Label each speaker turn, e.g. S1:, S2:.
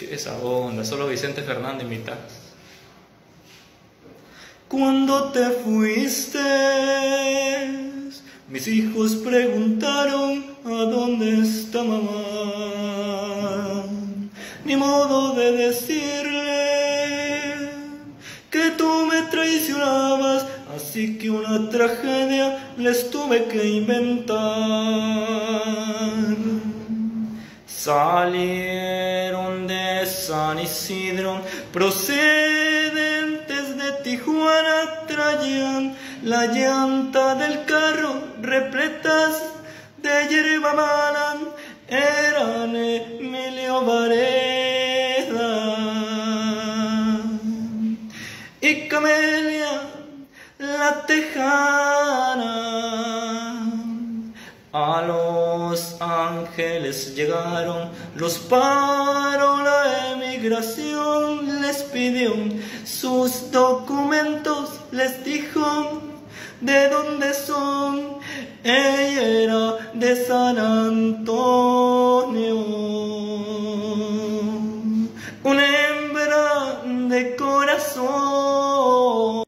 S1: ¿Qué es esa onda? Solo Vicente Fernández imita.
S2: Cuando te fuiste, mis hijos preguntaron a dónde está mamá. Ni modo de decirle que tú me traicionabas, así que una tragedia les tuve que inventar. Salieron de San Isidro, procedentes de Tijuana, traían la llanta del carro repletas de hierba mala. Eran Emilio Vareda y Camelia la Tejana. A Los Ángeles llegaron, los paró la emigración, les pidió sus documentos, les dijo de dónde son. Ella era de San Antonio, una hembra de corazón.